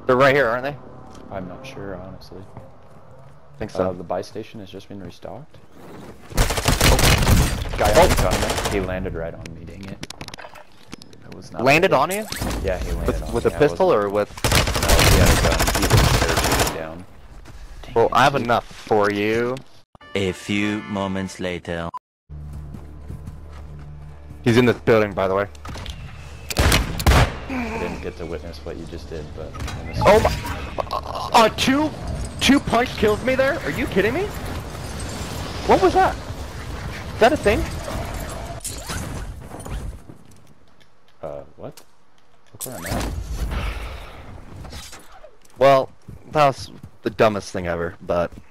They're right here, aren't they? I'm not sure, honestly. I think so. The buy station has just been restocked. Oh. Guy on the gun. He landed right on me, dang it. It was not Landed on you? Yeah, he landed on With me. a pistol or with? No, he had a gun. He was parachuted down. Dang Well, it, I have dude. enough for you. A few moments later. He's in this building, by the way. I didn't get to witness what you just did, but... Oh my... two punch kills me there? Are you kidding me? What was that? Is that a thing? What? Look where I'm at. Well, that was the dumbest thing ever, but...